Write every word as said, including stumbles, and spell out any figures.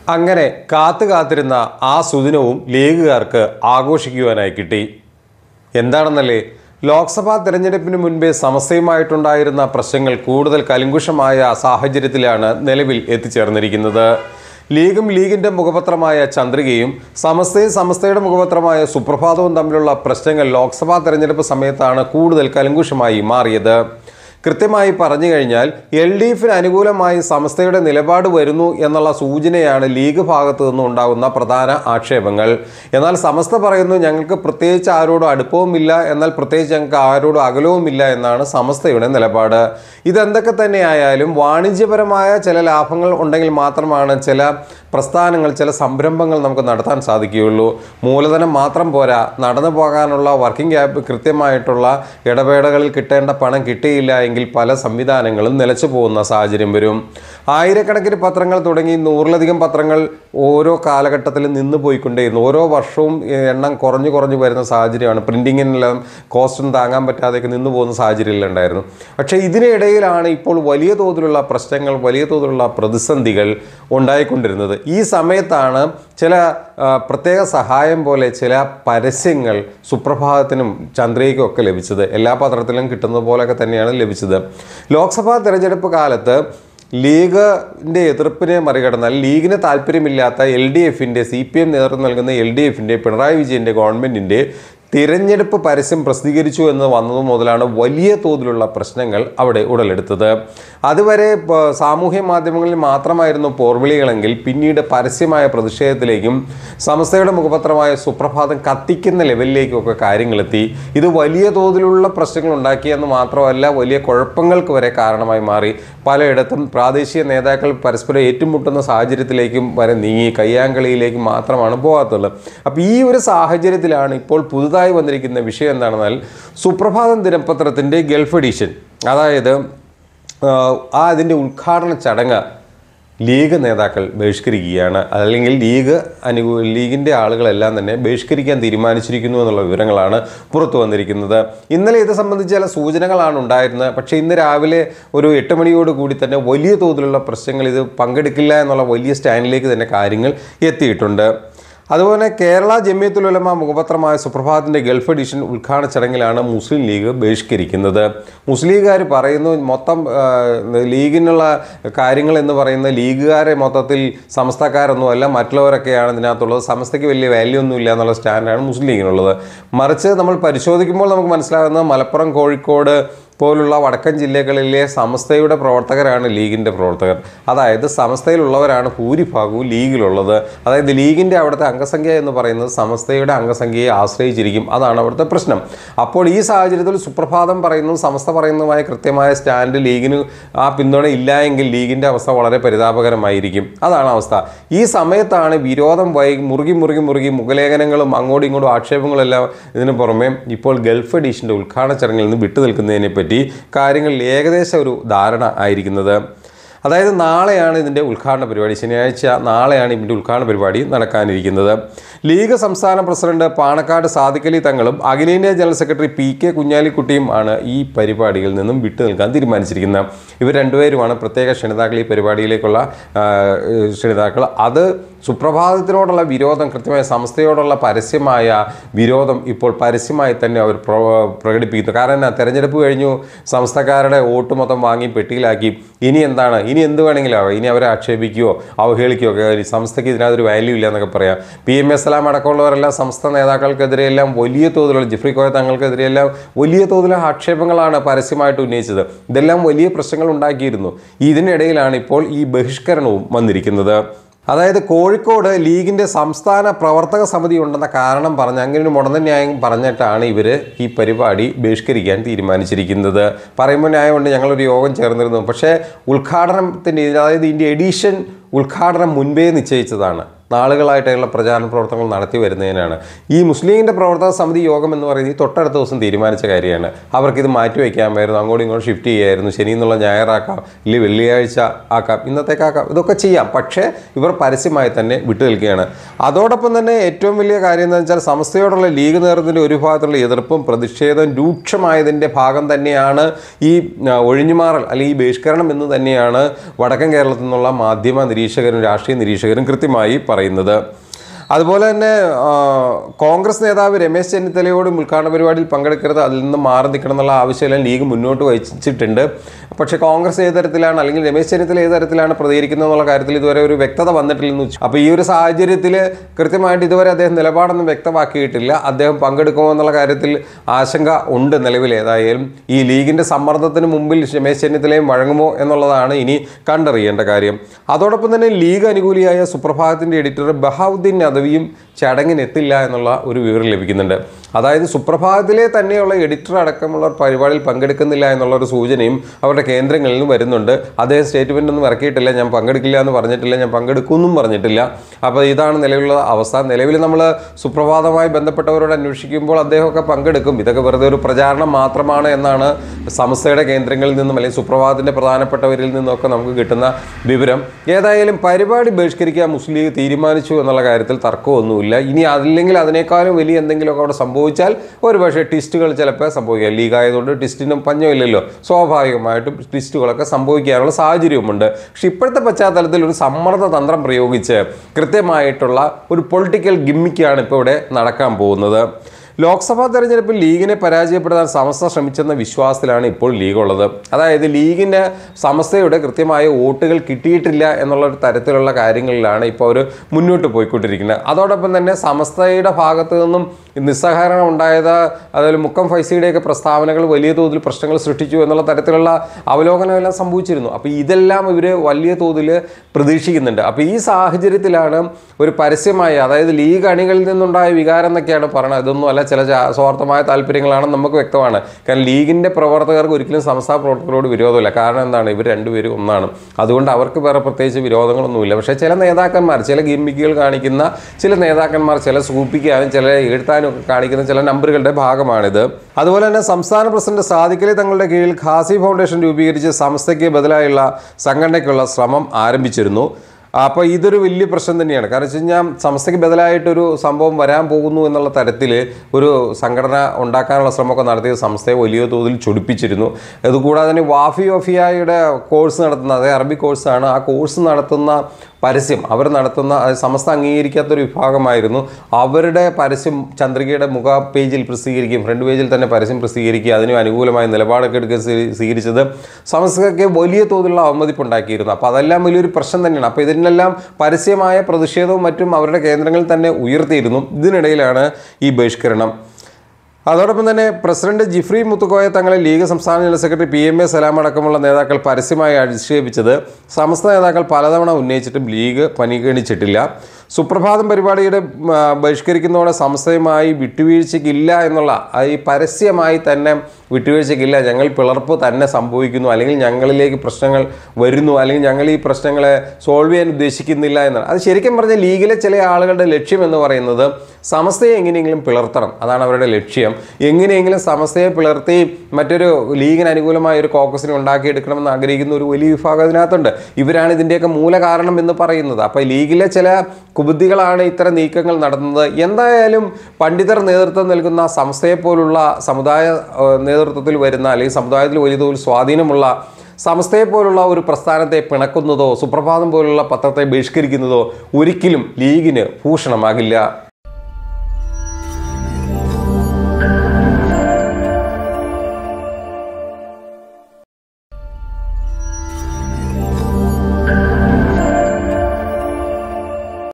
അങ്ങനെ കാത്തു കാത്തിരുന്ന ആ സുദിനവും ലീഗുകാർക്ക് ആഘോഷിക്കുവാനായി കിട്ടി. എന്താണെന്നല്ലേ, ലോക്സഭാ തെരഞ്ഞെടുപ്പിന് മുൻപേ സമസ്തയുമായിട്ടുണ്ടായിരുന്ന പ്രശ്നങ്ങൾ കൂടുതൽ കലിങ്കുഷമായ സാഹചര്യത്തിലാണ് നിലവിൽ എത്തിച്ചേർന്നിരിക്കുന്നത്. ലീഗും ലീഗിൻ്റെ മുഖപത്രമായ ചന്ദ്രികയും സമസ്തയും സമസ്തയുടെ മുഖപത്രമായ സുപ്രഭാതവും തമ്മിലുള്ള പ്രശ്നങ്ങൾ ലോക്സഭാ തെരഞ്ഞെടുപ്പ് സമയത്താണ് കൂടുതൽ കലിങ്കുഷമായി മാറിയത്. കൃത്യമായി പറഞ്ഞു കഴിഞ്ഞാൽ എൽ ഡി എഫിന് അനുകൂലമായി സമസ്തയുടെ നിലപാട് വരുന്നു എന്നുള്ള സൂചനയാണ് ലീഗ് ഭാഗത്തു നിന്നും ഉണ്ടാകുന്ന പ്രധാന ആക്ഷേപങ്ങൾ. എന്നാൽ സമസ്ത പറയുന്നു ഞങ്ങൾക്ക് പ്രത്യേകിച്ച് ആരോടും അടുപ്പവുമില്ല, എന്നാൽ പ്രത്യേകിച്ച് ഞങ്ങൾക്ക് ആരോടും അകലവുമില്ല എന്നാണ് സമസ്തയുടെ നിലപാട്. ഇതെന്തൊക്കെ തന്നെയായാലും വാണിജ്യപരമായ ചില ലാഭങ്ങൾ ഉണ്ടെങ്കിൽ മാത്രമാണ് ചില പ്രസ്ഥാനങ്ങൾ ചില സംരംഭങ്ങൾ നമുക്ക് നടത്താൻ സാധിക്കുകയുള്ളൂ. മൂലധനം മാത്രം പോരാ, നടന്നു പോകാനുള്ള വർക്കിംഗ് ക്യാപ് കൃത്യമായിട്ടുള്ള ഇടപെടലുകളിൽ കിട്ടേണ്ട പണം കിട്ടിയില്ല എങ്കിൽ പല സംവിധാനങ്ങളും നിലച്ചു പോകുന്ന സാഹചര്യം വരും. ആയിരക്കണക്കിന് പത്രങ്ങൾ തുടങ്ങി നൂറിലധികം പത്രങ്ങൾ ഓരോ കാലഘട്ടത്തിലും നിന്ന് പോയിക്കൊണ്ടേയിരുന്നു. ഓരോ വർഷവും എണ്ണം കുറഞ്ഞു കുറഞ്ഞു വരുന്ന സാഹചര്യമാണ്. പ്രിൻറ്റിങ്ങിനെല്ലാം കോസ്റ്റും താങ്ങാൻ പറ്റാതെയൊക്കെ നിന്ന് പോകുന്ന സാഹചര്യങ്ങളുണ്ടായിരുന്നു. പക്ഷേ ഇതിനിടയിലാണ് ഇപ്പോൾ വലിയ തോതിലുള്ള പ്രശ്നങ്ങൾ, വലിയ തോതിലുള്ള പ്രതിസന്ധികൾ ഉണ്ടായിക്കൊണ്ടിരുന്നത്. ഈ സമയത്താണ് ചില പ്രത്യേക സഹായം പോലെ ചില പരസ്യങ്ങൾ സുപ്രഭാതത്തിനും ചന്ദ്രികയ്ക്കും ഒക്കെ ലഭിച്ചത്. എല്ലാ പത്രത്തിലും കിട്ടുന്ന പോലെയൊക്കെ തന്നെയാണ് ലഭിച്ചത്. ലോക്സഭാ തെരഞ്ഞെടുപ്പ് കാലത്ത് ലീഗിൻ്റെ എതിർപ്പിനെ മറികടന്നാൽ ലീഗിന് താല്പര്യമില്ലാത്ത എൽ ഡി എഫിൻ്റെ സി പി എം നേതൃത്വം നൽകുന്ന എൽ ഡി എഫിൻ്റെ പിണറായി വിജയൻ്റെ ഗവൺമെൻറ്റിൻ്റെ തിരഞ്ഞെടുപ്പ് പരസ്യം പ്രസിദ്ധീകരിച്ചു എന്ന് വന്നത് മുതലാണ് വലിയ തോതിലുള്ള പ്രശ്നങ്ങൾ അവിടെ ഉടലെടുത്തത്. അതുവരെ സാമൂഹ്യ മാധ്യമങ്ങളിൽ മാത്രമായിരുന്നു പോർവിളികളെങ്കിൽ പിന്നീട് പരസ്യമായ പ്രതിഷേധത്തിലേക്കും സമസ്തയുടെ മുഖപത്രമായ സുപ്രഭാതം കത്തിക്കുന്ന ലെവലിലേക്കൊക്കെ കാര്യങ്ങളെത്തി. ഇത് വലിയ തോതിലുള്ള പ്രശ്നങ്ങൾ ഉണ്ടാക്കിയെന്ന് മാത്രമല്ല, വലിയ കുഴപ്പങ്ങൾക്ക് വരെ കാരണമായി മാറി. പലയിടത്തും പ്രാദേശിക നേതാക്കൾ പരസ്പരം ഏറ്റുമുട്ടുന്ന സാഹചര്യത്തിലേക്കും വരെ നീങ്ങി, കയ്യാങ്കളിയിലേക്കും മാത്രമാണ് പോകാത്തുള്ളത്. അപ്പോൾ ഈ ഒരു സാഹചര്യത്തിലാണ് ഇപ്പോൾ പുതുതായി വന്നിരിക്കുന്ന വിഷയം എന്താണെന്നാൽ സുപ്രഭാതം ദിനപത്രത്തിൻ്റെ ഗൾഫ് എഡിഷൻ, അതായത് ആ അതിൻ്റെ ഉദ്ഘാടന ചടങ്ങ് ലീഗ് നേതാക്കൾ ബഹിഷ്കരിക്കുകയാണ്. അല്ലെങ്കിൽ ലീഗ് അനുകൂ ലീഗിൻ്റെ ആളുകളെല്ലാം തന്നെ ബഹിഷ്കരിക്കാൻ തീരുമാനിച്ചിരിക്കുന്നു എന്നുള്ള വിവരങ്ങളാണ് പുറത്തു വന്നിരിക്കുന്നത്. ഇന്നലെ ഇത് സംബന്ധിച്ച് ചില സൂചനകളാണ് ഉണ്ടായിരുന്നത്. പക്ഷേ ഇന്ന് രാവിലെ ഒരു എട്ട് മണിയോട് കൂടി തന്നെ വലിയ തോതിലുള്ള പ്രശ്നങ്ങൾ, ഇത് പങ്കെടുക്കില്ല എന്നുള്ള വലിയ സ്റ്റാൻഡിലേക്ക് തന്നെ കാര്യങ്ങൾ എത്തിയിട്ടുണ്ട്. അതുപോലെ കേരള ജമിയത്തുൽ ഉലമ മുഖപത്രമായ സുപ്രഭാതത്തിൻ്റെ ഗൾഫ് എഡിഷൻ ഉദ്ഘാടന ചടങ്ങിലാണ് മുസ്ലിം ലീഗ് ബഹിഷ്കരിക്കുന്നത്. മുസ്ലിം ലീഗുകാർ പറയുന്നു മൊത്തം ലീഗിനുള്ള കാര്യങ്ങൾ എന്ന് പറയുന്ന ലീഗുകാരെ മൊത്തത്തിൽ സമസ്തക്കാരൊന്നുമല്ല, മറ്റുള്ളവരൊക്കെയാണ് ഇതിനകത്തുള്ളത്, സമസ്തയ്ക്ക് വലിയ വാല്യൂ ഒന്നുമില്ല എന്നുള്ള സ്റ്റാൻഡാണ് മുസ്ലിം ലീഗിനുള്ളത്. മറിച്ച് നമ്മൾ പരിശോധിക്കുമ്പോൾ നമുക്ക് മനസ്സിലാകുന്നത് മലപ്പുറം, കോഴിക്കോട് പോലുള്ള വടക്കൻ ജില്ലകളിലെ സമസ്തയുടെ പ്രവർത്തകരാണ് ലീഗിൻ്റെ പ്രവർത്തകർ. അതായത് സമസ്തയിലുള്ളവരാണ് ഭൂരിഭാഗവും ലീഗിലുള്ളത്. അതായത് ലീഗിൻ്റെ അവിടുത്തെ അംഗസംഖ്യ എന്ന് പറയുന്നത് സമസ്തയുടെ അംഗസംഖ്യയെ ആശ്രയിച്ചിരിക്കും. അതാണ് അവിടുത്തെ പ്രശ്നം. അപ്പോൾ ഈ സാഹചര്യത്തിൽ സുപ്രഭാതം പറയുന്നതും സമസ്ത പറയുന്നതുമായ കൃത്യമായ സ്റ്റാൻഡ് ലീഗിന് ആ പിന്തുണ ഇല്ല എങ്കിൽ ലീഗിൻ്റെ അവസ്ഥ വളരെ പരിതാപകരമായിരിക്കും. അതാണ് അവസ്ഥ. ഈ സമയത്താണ് വിരോധം വൈ മുറുകി മുറുകി മുറുകി മുഖലേഖനങ്ങളും അങ്ങോട്ടും ഇങ്ങോട്ടും ആക്ഷേപങ്ങളെല്ലാം ഇതിന് പുറമെ ഇപ്പോൾ ഗൾഫ് എഡിഷൻ്റെ ഉദ്ഘാടന ചടങ്ങിൽ നിന്ന് വിട്ടു നിൽക്കുന്നതിനെ പറ്റി കാര്യങ്ങളിൽ ഏകദേശം ഒരു ധാരണ ആയിരിക്കുന്നത്. അതായത് നാളെയാണ് ഇതിൻ്റെ ഉദ്ഘാടന പരിപാടി, ശനിയാഴ്ച നാളെയാണ് ഇതിൻ്റെ ഉദ്ഘാടന പരിപാടി നടക്കാനിരിക്കുന്നത്. ലീഗ് സംസ്ഥാന പ്രസിഡന്റ് പാണക്കാട് സാദിഖ് അലി തങ്ങളും അഖിലേന്ത്യാ ജനറൽ സെക്രട്ടറി പി കെ കുഞ്ഞാലിക്കുട്ടിയും ആണ് ഈ പരിപാടികളിൽ നിന്നും വിട്ടു നിൽക്കാൻ തീരുമാനിച്ചിരിക്കുന്നത്. ഇവർ രണ്ടുപേരുമാണ് പ്രത്യേക ക്ഷണിതാക്കൾ, ഈ പരിപാടിയിലേക്കുള്ള ക്ഷണിതാക്കൾ. അത് സുപ്രഭാതത്തിനോടുള്ള വിരോധം, കൃത്യമായ സമസ്തയോടുള്ള പരസ്യമായ വിരോധം ഇപ്പോൾ പരസ്യമായി തന്നെ അവർ പ്രകടിപ്പിക്കുന്നു. കാരണം തെരഞ്ഞെടുപ്പ് കഴിഞ്ഞു, സമസ്തക്കാരുടെ വോട്ട് മൊത്തം വാങ്ങി പെട്ടിയിലാക്കി. ഇനി എന്താണ്, ഇനി എന്ത് വേണമെങ്കിലും ആവാം. ഇനി അവരെ ആക്ഷേപിക്കുകയോ അവഹേളിക്കുകയോ ഒക്കെ, സമസ്തയ്ക്ക് ഇതിനകത്തൊരു വാല്യൂ ഇല്ല എന്നൊക്കെ പറയാം. പി എം എസ് എല്ലാം അടക്കമുള്ളവരെല്ലാം സംസ്ഥ നേതാക്കൾക്കെതിരെയെല്ലാം വലിയ തോതിലുള്ള, ജിഫ്രി കോയ തങ്ങൾക്കെതിരെയെല്ലാം വലിയ തോതിലുള്ള ആക്ഷേപങ്ങളാണ് പരസ്യമായിട്ട് ഉന്നയിച്ചത്. ഇതെല്ലാം വലിയ പ്രശ്നങ്ങൾ ഉണ്ടാക്കിയിരുന്നു. ഇതിനിടയിലാണ് ഇപ്പോൾ ഈ ബഹിഷ്കരണവും വന്നിരിക്കുന്നത്. അതായത് കോഴിക്കോട് ലീഗിൻ്റെ സംസ്ഥാന പ്രവർത്തക സമിതി ഉണ്ടെന്ന കാരണം പറഞ്ഞ് അങ്ങനെ ഒരു മുടന്ന ന്യായം പറഞ്ഞിട്ടാണ് ഇവർ ഈ പരിപാടി ബഹിഷ്കരിക്കാൻ തീരുമാനിച്ചിരിക്കുന്നത്. പറയുമ്പോൾ ന്യായമുണ്ട്, ഞങ്ങളൊരു യോഗം ചേർന്നിരുന്നു. പക്ഷേ ഉദ്ഘാടനത്തിൻ്റെ, അതായത് ഇതിൻ്റെ എഡിഷൻ ഉദ്ഘാടനം മുൻപേ നിശ്ചയിച്ചതാണ്. നാളുകളായിട്ടുള്ള പ്രചാരണ പ്രവർത്തനങ്ങൾ നടത്തി വരുന്നതിനാണ്. ഈ മുസ്ലിം ലീഗിൻ്റെ പ്രവർത്തക സമിതി യോഗം എന്ന് പറയുന്നത് ഈ തൊട്ടടുത്ത ദിവസം തീരുമാനിച്ച കാര്യമാണ്. അവർക്കിത് മാറ്റി വയ്ക്കാമായിരുന്നു, അങ്ങോട്ടും ഇങ്ങോട്ടും ഷിഫ്റ്റ് ചെയ്യായിരുന്നു, ശനി എന്നുള്ള ഞായറാക്കാം, ഇല്ലെങ്കിൽ വെള്ളിയാഴ്ച ആക്കാം, ഇന്നത്തേക്കാക്കാം, ഇതൊക്കെ ചെയ്യാം. പക്ഷേ ഇവർ പരസ്യമായി തന്നെ വിട്ടു നിൽക്കുകയാണ്. അതോടൊപ്പം തന്നെ ഏറ്റവും വലിയ കാര്യം എന്താണെന്ന് വെച്ചാൽ സമസ്തയോടുള്ള ലീഗ് നേതൃത്വത്തിൻ്റെ ഒരു ഭാഗത്തുള്ള എതിർപ്പും പ്രതിഷേധം രൂക്ഷമായതിൻ്റെ ഭാഗം തന്നെയാണ് ഈ ഒഴിഞ്ഞുമാറൽ അല്ലെങ്കിൽ ഈ ബഹിഷ്കരണം എന്ന് തന്നെയാണ് വടക്കൻ കേരളത്തിൽ നിന്നുള്ള മാധ്യമ നിരീക്ഷകരും രാഷ്ട്രീയ നിരീക്ഷകരും കൃത്യമായി പറയുന്നത്. അതുപോലെ തന്നെ കോൺഗ്രസ് നേതാവ് രമേശ് ചെന്നിത്തലയോടും ഉദ്ഘാടന പരിപാടിയിൽ പങ്കെടുക്കരുത്, അതിൽ നിന്ന് മാറി നിൽക്കണം എന്നുള്ള ആവശ്യമെല്ലാം ലീഗ് മുന്നോട്ട് വച്ചിട്ടുണ്ട്. പക്ഷേ കോൺഗ്രസ് ഏത് തരത്തിലാണ് അല്ലെങ്കിൽ രമേശ് ചെന്നിത്തല ഏത് തരത്തിലാണ് പ്രതികരിക്കുന്നത് എന്നുള്ള കാര്യത്തിൽ ഇതുവരെ ഒരു വ്യക്തത വന്നിട്ടില്ലെന്ന് വെച്ചു. അപ്പോൾ ഈ ഒരു സാഹചര്യത്തിൽ കൃത്യമായിട്ട് ഇതുവരെ അദ്ദേഹം നിലപാടൊന്നും വ്യക്തമാക്കിയിട്ടില്ല. അദ്ദേഹം പങ്കെടുക്കുമോ എന്നുള്ള കാര്യത്തിൽ ആശങ്ക ഉണ്ട് നിലവിൽ. ഏതായാലും ഈ ലീഗിൻ്റെ സമ്മർദ്ദത്തിന് മുമ്പിൽ രമേശ് ചെന്നിത്തലയും വഴങ്ങുമോ എന്നുള്ളതാണ് ഇനി കണ്ടറിയേണ്ട കാര്യം. അതോടൊപ്പം തന്നെ ലീഗ് അനുകൂലിയായ സുപ്രഭാതത്തിൻ്റെ എഡിറ്റർ ബഹാവുദ്ദീൻ നദവിയും ചടങ്ങിനെത്തില്ല എന്നുള്ള ഒരു വിവരം ലഭിക്കുന്നുണ്ട്. അതായത് സുപ്രഭാതത്തിലെ തന്നെയുള്ള എഡിറ്റർ അടക്കമുള്ള പരിപാടിയിൽ പങ്കെടുക്കുന്നില്ല എന്നുള്ള ഒരു സൂചനയും അവരുടെ കേന്ദ്രങ്ങളിൽ നിന്ന് വരുന്നുണ്ട്. അദ്ദേഹം സ്റ്റേറ്റ്മെൻ്റ് ഒന്നും ഇറക്കിയിട്ടില്ല, ഞാൻ പങ്കെടുക്കില്ല എന്ന് പറഞ്ഞിട്ടില്ല, ഞാൻ പങ്കെടുക്കുമെന്നും പറഞ്ഞിട്ടില്ല. അപ്പോൾ ഇതാണ് നിലവിലുള്ള അവസ്ഥ. നിലവിൽ നമ്മൾ സുപ്രഭാതവുമായി ബന്ധപ്പെട്ടവരോട് അന്വേഷിക്കുമ്പോൾ അദ്ദേഹമൊക്കെ പങ്കെടുക്കും, ഇതൊക്കെ വെറുതെ ഒരു പ്രചാരണം മാത്രമാണ് എന്നാണ് സമസ്തയുടെ കേന്ദ്രങ്ങളിൽ നിന്നും അല്ലെങ്കിൽ സുപ്രഭാതത്തിൻ്റെ പ്രധാനപ്പെട്ടവരിൽ നിന്നൊക്കെ നമുക്ക് കിട്ടുന്ന വിവരം. ഏതായാലും പരിപാടി ബഹിഷ്കരിക്കാൻ മുസ്ലിം ലീഗ് തീരുമാനിച്ചു എന്നുള്ള കാര്യത്തിൽ തർക്കമൊന്നുമില്ല. ഇനി അതില്ലെങ്കിൽ അതിനേക്കാളും വലിയ എന്തെങ്കിലുമൊക്കെ അവിടെ സംഭവിച്ചാൽ ഒരു പക്ഷേ ട്വിസ്റ്റുകൾ ചിലപ്പോൾ സംഭവിക്കാം. ലീഗായതുകൊണ്ട് ട്വിസ്റ്റിനും പഞ്ഞമില്ലല്ലോ, സ്വാഭാവികമായിട്ടും ട്വിസ്റ്റുകളൊക്കെ സംഭവിക്കാനുള്ള സാഹചര്യവുമുണ്ട്. പക്ഷെ ഇപ്പോഴത്തെ പശ്ചാത്തലത്തിൽ ഒരു സമ്മർദ്ദ തന്ത്രം പ്രയോഗിച്ച് കൃത്യമായിട്ടുള്ള ഒരു പൊളിറ്റിക്കൽ ഗിമ്മിക്കാണ് ഇപ്പോൾ ഇവിടെ നടക്കാൻ പോകുന്നത്. ലോക്സഭാ തെരഞ്ഞെടുപ്പിൽ ലീഗിനെ പരാജയപ്പെടുത്താൻ സമസ്ത ശ്രമിച്ചെന്ന വിശ്വാസത്തിലാണ് ഇപ്പോൾ ലീഗ് ഉള്ളത്. അതായത് ലീഗിന് സമസ്തയുടെ കൃത്യമായ വോട്ടുകൾ കിട്ടിയിട്ടില്ല എന്നുള്ള ഒരു തരത്തിലുള്ള കാര്യങ്ങളിലാണ് ഇപ്പോൾ അവർ മുന്നോട്ട് പോയിക്കൊണ്ടിരിക്കുന്നത്. അതോടൊപ്പം തന്നെ സമസ്തയുടെ ഭാഗത്തു നിന്നും നിസ്സഹകരണം ഉണ്ടായത്, അതുപോലെ മുക്കം ഫൈസിയുടെയൊക്കെ പ്രസ്താവനകൾ വലിയ തോതിൽ പ്രശ്നങ്ങൾ സൃഷ്ടിച്ചു എന്നുള്ള തരത്തിലുള്ള അവലോകനമെല്ലാം സംഭവിച്ചിരുന്നു. അപ്പോൾ ഇതെല്ലാം ഇവർ വലിയ തോതിൽ പ്രതീക്ഷിക്കുന്നുണ്ട്. അപ്പോൾ ഈ സാഹചര്യത്തിലാണ് ഒരു പരസ്യമായ, അതായത് ലീഗ് അണികളിൽ നിന്നുണ്ടായ വികാരം എന്നൊക്കെയാണ് പറയുന്നത്. ഇതൊന്നും അല്ല, ചില സ്വാർത്ഥമായ താല്പര്യങ്ങളാണെന്ന് നമുക്ക് വ്യക്തമാണ്. കാരണം ലീഗിൻ്റെ പ്രവർത്തകർക്ക് ഒരിക്കലും സമസ്ത പ്രവർത്തകരോട് വിരോധമില്ല. കാരണം എന്താണ്, ഇവർ രണ്ടുപേരും ഒന്നാണ്. അതുകൊണ്ട് അവർക്ക് വേറെ പ്രത്യേകിച്ച് വിരോധങ്ങളൊന്നുമില്ല. പക്ഷേ ചില നേതാക്കന്മാർ, ചില ഗിമ്മിക്കുകൾ കാണിക്കുന്ന ചില നേതാക്കന്മാർ, ചില സൂപ്പിക്കാനും ചില എഴുത്താനും ഒക്കെ കാണിക്കുന്ന ചില നമ്പറുകളുടെ ഭാഗമാണിത്. അതുപോലെ തന്നെ സംസ്ഥാന പ്രസിഡന്റ് സാദിഖലി തങ്ങളുടെ കീഴിൽ ഖാസി ഫൗണ്ടേഷൻ രൂപീകരിച്ച് സമസ്തയ്ക്ക് ബദലായുള്ള സംഘടനയ്ക്കുള്ള ശ്രമം ആരംഭിച്ചിരുന്നു. അപ്പോൾ ഇതൊരു വലിയ പ്രശ്നം തന്നെയാണ്. കാരണം വെച്ച് കഴിഞ്ഞാൽ സമസ്തയ്ക്ക് ബദലായിട്ടൊരു സംഭവം വരാൻ പോകുന്നു എന്നുള്ള തരത്തിൽ ഒരു സംഘടന ഉണ്ടാക്കാനുള്ള ശ്രമമൊക്കെ നടത്തിയത് സംസ്ഥയെ വലിയ തോതിൽ ചൊടിപ്പിച്ചിരുന്നു. അതുകൂടാതെ തന്നെ വാഫി വഫിയായുടെ കോഴ്സ് നടത്തുന്ന, അതേ അറബി കോഴ്സാണ്, ആ കോഴ്സ് നടത്തുന്ന പരസ്യം അവർ നടത്തുന്ന സമസ്ത അംഗീകരിക്കാത്തൊരു വിഭാഗമായിരുന്നു. അവരുടെ പരസ്യം ചന്ദ്രികയുടെ മുഖ പേജിൽ പ്രസിദ്ധീകരിക്കുകയും ഫ്രണ്ട് പേജിൽ തന്നെ പരസ്യം പ്രസിദ്ധീകരിക്കുക, അതിന് അനുകൂലമായ നിലപാടൊക്കെ എടുക്കാൻ സ്വീകരിച്ചത് സമസ്തയ്ക്ക് വലിയ തോതിലുള്ള അവമതിപ്പുണ്ടാക്കിയിരുന്നു. അപ്പോൾ അതെല്ലാം വലിയൊരു പ്രശ്നം തന്നെയാണ്. അപ്പോൾ ഇതിനെല്ലാം പരസ്യമായ പ്രതിഷേധവും മറ്റും അവരുടെ കേന്ദ്രങ്ങളിൽ തന്നെ ഉയർത്തിയിരുന്നു. ഇതിനിടയിലാണ് ഈ ബഹിഷ്കരണം. അതോടൊപ്പം തന്നെ പ്രസിഡന്റ് ജിഫ്രി മുത്തുക്കോയ തങ്ങളെ ലീഗ് സംസ്ഥാന general secretary P M A Salam അടക്കമുള്ള നേതാക്കൾ പരസ്യമായി അധിക്ഷേപിച്ചത് സമസ്ത നേതാക്കൾ പലതവണ ഉന്നയിച്ചിട്ടും ലീഗ് പരിഗണിച്ചിട്ടില്ല. സുപ്രഭാതം പരിപാടിയുടെ ബഹിഷ്കരിക്കുന്നതോടെ സമസ്തയുമായി വിട്ടുവീഴ്ചയ്ക്കില്ല എന്നുള്ള ഈ പരസ്യമായി തന്നെ വിട്ടുവീഴ്ചയ്ക്കില്ല, ഞങ്ങൾ പിളർപ്പ് തന്നെ സംഭവിക്കുന്നു, അല്ലെങ്കിൽ ഞങ്ങളിലേക്ക് പ്രശ്നങ്ങൾ വരുന്നു, അല്ലെങ്കിൽ ഞങ്ങൾ ഈ പ്രശ്നങ്ങളെ സോൾവ് ചെയ്യാൻ ഉദ്ദേശിക്കുന്നില്ല എന്നാണ്. അത് ശരിക്കും പറഞ്ഞാൽ ലീഗിലെ ചില ആളുകളുടെ ലക്ഷ്യം എന്ന് പറയുന്നത് സമസ്തയെ എങ്ങനെയെങ്കിലും പിളർത്തണം, അതാണ് അവരുടെ ലക്ഷ്യം. എങ്ങനെയെങ്കിലും സമസ്തയെ പിളർത്തി മറ്റൊരു ലീഗിന് അനുകൂലമായ ഒരു കോക്കസിനെ ഉണ്ടാക്കിയെടുക്കണമെന്ന് ആഗ്രഹിക്കുന്ന ഒരു വലിയ വിഭാഗം അതിനകത്തുണ്ട്. ഇവരാണ് ഇതിൻ്റെയൊക്കെ മൂല കാരണം എന്ന് പറയുന്നത്. അപ്പോൾ ലീഗിലെ ചില കുബുദ്ധികളാണ് ഇത്തരം നീക്കങ്ങൾ നടത്തുന്നത്. എന്തായാലും പണ്ഡിതർ നേതൃത്വം നൽകുന്ന സംസ്ഥയെപ്പോലുള്ള സമുദായ നേതൃത്വത്തിൽ വരുന്ന, അല്ലെങ്കിൽ സമുദായത്തിൽ വലിയ തോതിൽ സ്വാധീനമുള്ള സമസ്തയെപ്പോലുള്ള ഒരു പ്രസ്ഥാനത്തെ പിണക്കുന്നതോ സുപ്രഭാതം പോലുള്ള പത്രത്തെ ബഹിഷ്കരിക്കുന്നതോ ഒരിക്കലും ലീഗിന് ഭൂഷണമാകില്ല.